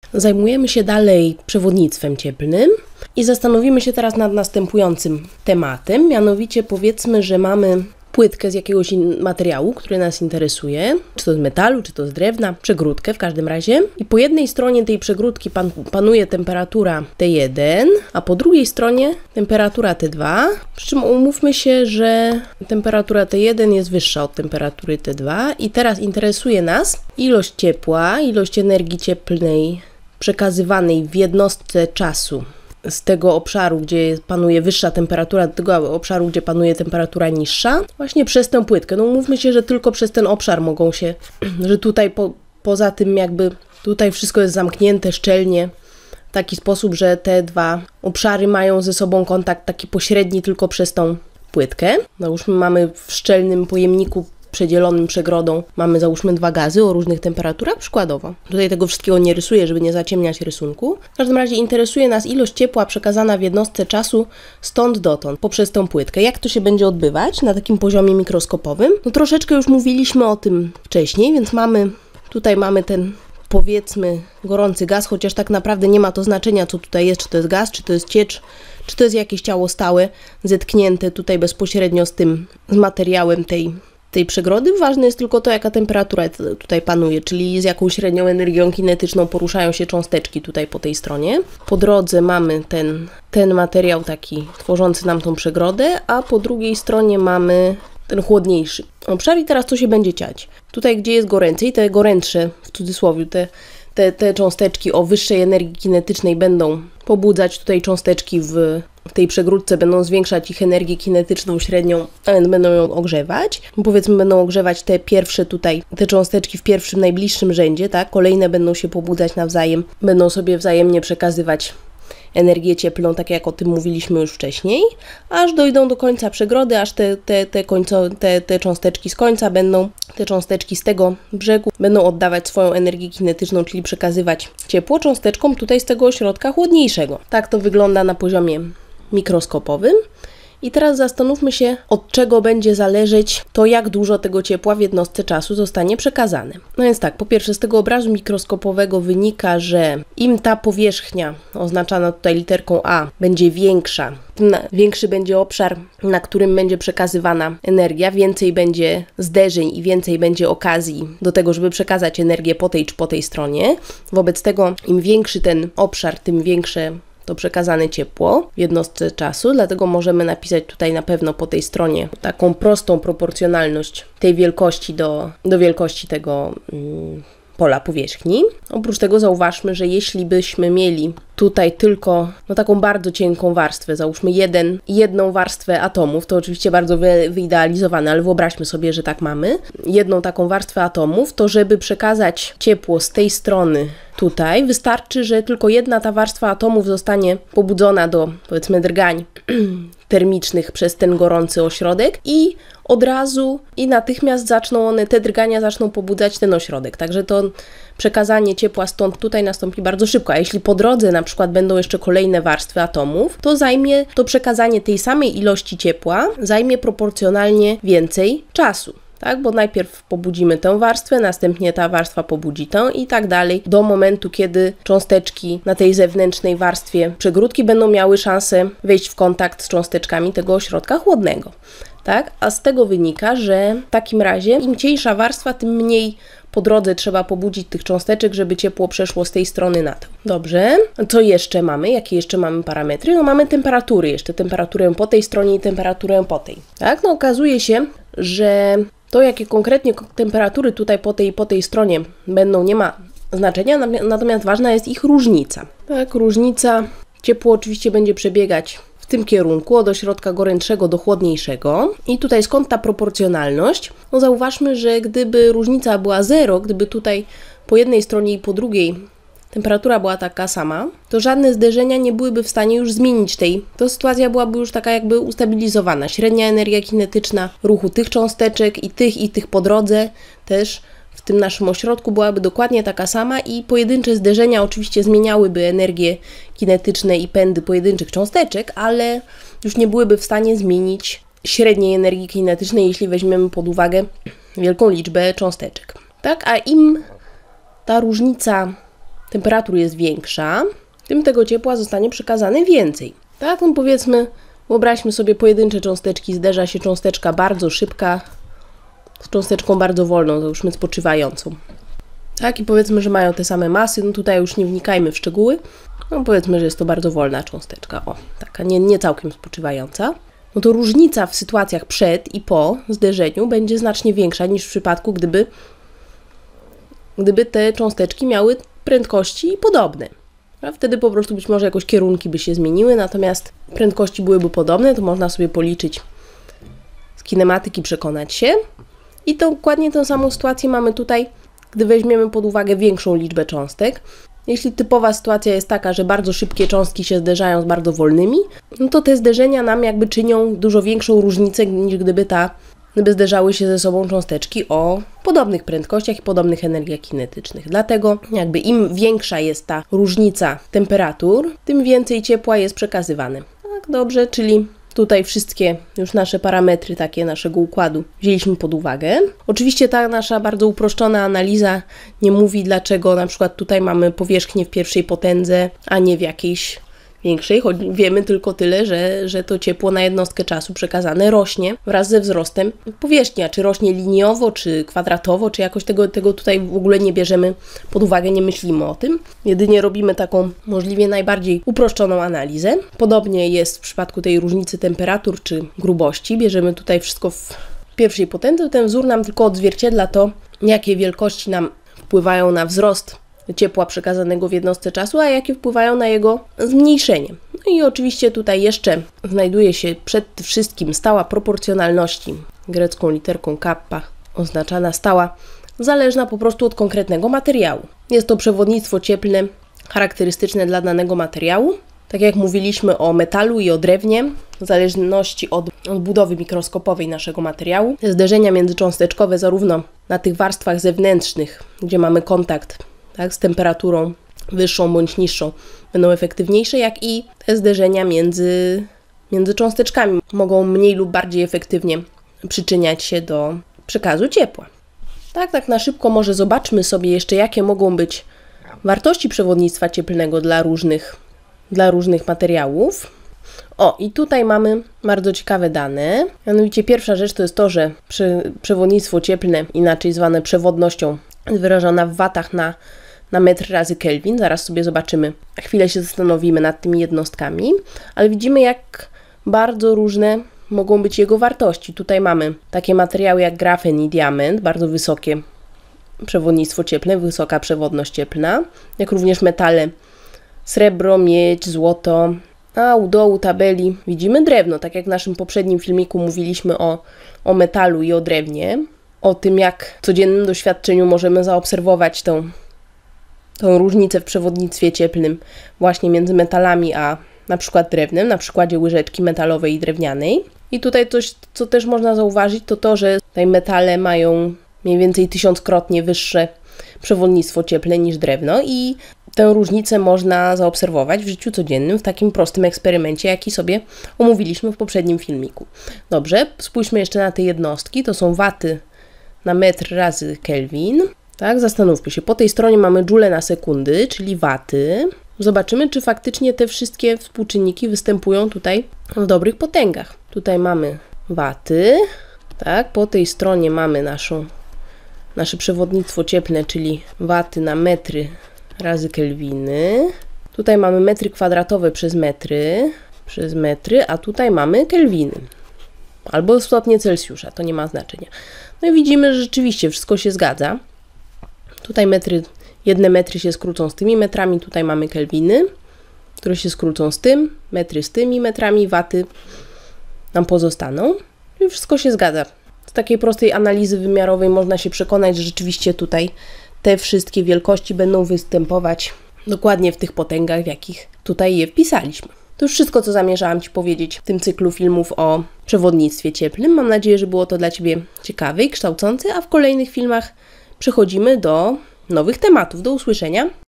Zajmujemy się dalej przewodnictwem cieplnym i zastanowimy się teraz nad następującym tematem, mianowicie powiedzmy, że mamy płytkę z jakiegoś materiału, który nas interesuje, czy to z metalu, czy to z drewna, przegródkę w każdym razie. I po jednej stronie tej przegródki panuje temperatura T1, a po drugiej stronie temperatura T2, przy czym umówmy się, że temperatura T1 jest wyższa od temperatury T2 i teraz interesuje nas ilość ciepła, ilość energii cieplnej przekazywanej w jednostce czasu z tego obszaru, gdzie panuje wyższa temperatura, do tego obszaru, gdzie panuje temperatura niższa, właśnie przez tę płytkę. No mówmy się, że tylko przez ten obszar mogą się, że tutaj poza tym jakby tutaj wszystko jest zamknięte szczelnie w taki sposób, że te dwa obszary mają ze sobą kontakt taki pośredni tylko przez tą płytkę. Załóżmy, mamy w szczelnym pojemniku przedzielonym przegrodą, mamy załóżmy dwa gazy o różnych temperaturach, przykładowo. Tutaj tego wszystkiego nie rysuję, żeby nie zaciemniać rysunku. W każdym razie interesuje nas ilość ciepła przekazana w jednostce czasu stąd dotąd, poprzez tą płytkę. Jak to się będzie odbywać na takim poziomie mikroskopowym? No troszeczkę już mówiliśmy o tym wcześniej, więc tutaj mamy ten, powiedzmy, gorący gaz, chociaż tak naprawdę nie ma to znaczenia, co tutaj jest, czy to jest gaz, czy to jest ciecz, czy to jest jakieś ciało stałe, zetknięte tutaj bezpośrednio z materiałem tej przegrody. Ważne jest tylko to, jaka temperatura tutaj panuje, czyli z jaką średnią energią kinetyczną poruszają się cząsteczki tutaj po tej stronie. Po drodze mamy ten materiał taki tworzący nam tą przegrodę, a po drugiej stronie mamy ten chłodniejszy obszar i teraz co się będzie dziać? Tutaj, gdzie jest goręcej, te gorętsze, w cudzysłowie, te cząsteczki o wyższej energii kinetycznej będą pobudzać tutaj cząsteczki w tej przegródce, będą zwiększać ich energię kinetyczną średnią, a będą ją ogrzewać. Powiedzmy, będą ogrzewać te pierwsze tutaj, te cząsteczki w pierwszym, najbliższym rzędzie, tak? Kolejne będą się pobudzać nawzajem, będą sobie wzajemnie przekazywać energię cieplną, tak jak o tym mówiliśmy już wcześniej, aż dojdą do końca przegrody, aż te cząsteczki z końca te cząsteczki z tego brzegu będą oddawać swoją energię kinetyczną, czyli przekazywać ciepło cząsteczkom tutaj z tego ośrodka chłodniejszego. Tak to wygląda na poziomie mikroskopowym. I teraz zastanówmy się, od czego będzie zależeć to, jak dużo tego ciepła w jednostce czasu zostanie przekazane. No więc tak, po pierwsze z tego obrazu mikroskopowego wynika, że im ta powierzchnia, oznaczana tutaj literką A, będzie większa, tym większy będzie obszar, na którym będzie przekazywana energia, więcej będzie zderzeń i więcej będzie okazji do tego, żeby przekazać energię po tej czy po tej stronie. Wobec tego im większy ten obszar, tym większe to przekazane ciepło w jednostce czasu, dlatego możemy napisać tutaj na pewno po tej stronie taką prostą proporcjonalność tej wielkości do wielkości tego pola powierzchni. Oprócz tego zauważmy, że jeśli byśmy mieli tutaj tylko taką bardzo cienką warstwę, załóżmy jedną warstwę atomów, to oczywiście bardzo wyidealizowane, ale wyobraźmy sobie, że tak mamy, jedną taką warstwę atomów, to żeby przekazać ciepło z tej strony tutaj, wystarczy, że tylko jedna ta warstwa atomów zostanie pobudzona do, powiedzmy, drgań termicznych przez ten gorący ośrodek i od razu i natychmiast te drgania zaczną pobudzać ten ośrodek. Także to przekazanie ciepła stąd tutaj nastąpi bardzo szybko. A jeśli po drodze na przykład będą jeszcze kolejne warstwy atomów, to to przekazanie tej samej ilości ciepła zajmie proporcjonalnie więcej czasu. Tak, bo najpierw pobudzimy tę warstwę, następnie ta warstwa pobudzi tę i tak dalej, do momentu, kiedy cząsteczki na tej zewnętrznej warstwie przegródki będą miały szansę wejść w kontakt z cząsteczkami tego ośrodka chłodnego. Tak? A z tego wynika, że w takim razie im cieńsza warstwa, tym mniej po drodze trzeba pobudzić tych cząsteczek, żeby ciepło przeszło z tej strony na tę. Dobrze. Co jeszcze mamy? Jakie jeszcze mamy parametry? No mamy temperatury jeszcze. Temperaturę po tej stronie i temperaturę po tej. Tak? No okazuje się, że to, jakie konkretnie temperatury tutaj po tej stronie będą, nie ma znaczenia, natomiast ważna jest ich różnica. Tak, różnica, ciepło oczywiście będzie przebiegać w tym kierunku, od ośrodka gorętszego do chłodniejszego. I tutaj skąd ta proporcjonalność? No zauważmy, że gdyby różnica była 0, gdyby tutaj po jednej stronie i po drugiej temperatura była taka sama, to żadne zderzenia nie byłyby w stanie już zmienić to sytuacja byłaby już taka jakby ustabilizowana. Średnia energia kinetyczna ruchu tych cząsteczek i tych po drodze też w tym naszym ośrodku byłaby dokładnie taka sama i pojedyncze zderzenia oczywiście zmieniałyby energię kinetyczne i pędy pojedynczych cząsteczek, ale już nie byłyby w stanie zmienić średniej energii kinetycznej, jeśli weźmiemy pod uwagę wielką liczbę cząsteczek. Tak, a im ta różnica temperatur jest większa, tym tego ciepła zostanie przekazane więcej. Tak, no powiedzmy, wyobraźmy sobie pojedyncze cząsteczki, zderza się cząsteczka bardzo szybka z cząsteczką bardzo wolną, załóżmy spoczywającą. Tak, i powiedzmy, że mają te same masy, no tutaj już nie wnikajmy w szczegóły, no powiedzmy, że jest to bardzo wolna cząsteczka, o, taka nie całkiem spoczywająca. No to różnica w sytuacjach przed i po zderzeniu będzie znacznie większa niż w przypadku, gdyby te cząsteczki miały prędkości podobne. A wtedy po prostu być może jakoś kierunki by się zmieniły, natomiast prędkości byłyby podobne, to można sobie policzyć z kinematyki, przekonać się. I to dokładnie tę samą sytuację mamy tutaj, gdy weźmiemy pod uwagę większą liczbę cząstek. Jeśli typowa sytuacja jest taka, że bardzo szybkie cząstki się zderzają z bardzo wolnymi, no to te zderzenia nam jakby czynią dużo większą różnicę, niż gdyby zderzały się ze sobą cząsteczki o podobnych prędkościach i podobnych energiach kinetycznych. Dlatego jakby im większa jest ta różnica temperatur, tym więcej ciepła jest przekazywane. Tak, dobrze, czyli tutaj wszystkie już nasze parametry takie naszego układu wzięliśmy pod uwagę. Oczywiście ta nasza bardzo uproszczona analiza nie mówi, dlaczego na przykład tutaj mamy powierzchnię w pierwszej potędze, a nie w jakiejś większej, choć wiemy tylko tyle, że to ciepło na jednostkę czasu przekazane rośnie wraz ze wzrostem powierzchni, a czy rośnie liniowo, czy kwadratowo, czy jakoś tego tutaj w ogóle nie bierzemy pod uwagę, nie myślimy o tym. Jedynie robimy taką możliwie najbardziej uproszczoną analizę. Podobnie jest w przypadku tej różnicy temperatur czy grubości. Bierzemy tutaj wszystko w pierwszej potędze. Ten wzór nam tylko odzwierciedla to, jakie wielkości nam wpływają na wzrost ciepła przekazanego w jednostce czasu, a jakie wpływają na jego zmniejszenie. No i oczywiście tutaj jeszcze znajduje się przed wszystkim stała proporcjonalności, grecką literką kappa oznaczana stała, zależna po prostu od konkretnego materiału. Jest to przewodnictwo cieplne charakterystyczne dla danego materiału. Tak jak mówiliśmy o metalu i o drewnie, w zależności od budowy mikroskopowej naszego materiału, te zderzenia międzycząsteczkowe zarówno na tych warstwach zewnętrznych, gdzie mamy kontakt z temperaturą wyższą bądź niższą, będą efektywniejsze, jak i te zderzenia między cząsteczkami mogą mniej lub bardziej efektywnie przyczyniać się do przekazu ciepła. Tak na szybko może zobaczmy sobie jeszcze, jakie mogą być wartości przewodnictwa cieplnego dla różnych materiałów. O, i tutaj mamy bardzo ciekawe dane. Mianowicie pierwsza rzecz to jest to, że przewodnictwo cieplne, inaczej zwane przewodnością, jest wyrażona w watach na metr razy Kelvin. Zaraz sobie zobaczymy, chwilę się zastanowimy nad tymi jednostkami, ale widzimy, jak bardzo różne mogą być jego wartości. Tutaj mamy takie materiały jak grafen i diament, bardzo wysokie przewodnictwo cieplne, wysoka przewodność cieplna, jak również metale srebro, miedź, złoto, a u dołu tabeli widzimy drewno, tak jak w naszym poprzednim filmiku mówiliśmy o metalu i o drewnie, o tym, jak w codziennym doświadczeniu możemy zaobserwować tą różnicę w przewodnictwie cieplnym właśnie między metalami a na przykład drewnem, na przykładzie łyżeczki metalowej i drewnianej. I tutaj coś, co też można zauważyć, to, że tutaj metale mają mniej więcej 1000-krotnie wyższe przewodnictwo cieplne niż drewno i tę różnicę można zaobserwować w życiu codziennym w takim prostym eksperymencie, jaki sobie omówiliśmy w poprzednim filmiku. Dobrze, spójrzmy jeszcze na te jednostki, to są waty na metr razy Kelvin. Tak, zastanówmy się, po tej stronie mamy joule na sekundy, czyli waty. Zobaczymy, czy faktycznie te wszystkie współczynniki występują tutaj w dobrych potęgach. Tutaj mamy waty, tak, po tej stronie mamy nasze przewodnictwo cieplne, czyli waty na metry razy kelwiny. Tutaj mamy metry kwadratowe przez metry, a tutaj mamy kelwiny. Albo stopnie Celsjusza, to nie ma znaczenia. No i widzimy, że rzeczywiście wszystko się zgadza. Tutaj jedne metry się skrócą z tymi metrami, tutaj mamy kelwiny, które się skrócą z tym, metry z tymi metrami, waty nam pozostaną. I wszystko się zgadza. Z takiej prostej analizy wymiarowej można się przekonać, że rzeczywiście tutaj te wszystkie wielkości będą występować dokładnie w tych potęgach, w jakich tutaj je wpisaliśmy. To już wszystko, co zamierzałam Ci powiedzieć w tym cyklu filmów o przewodnictwie cieplnym. Mam nadzieję, że było to dla Ciebie ciekawe i kształcące, a w kolejnych filmach przechodzimy do nowych tematów. Do usłyszenia.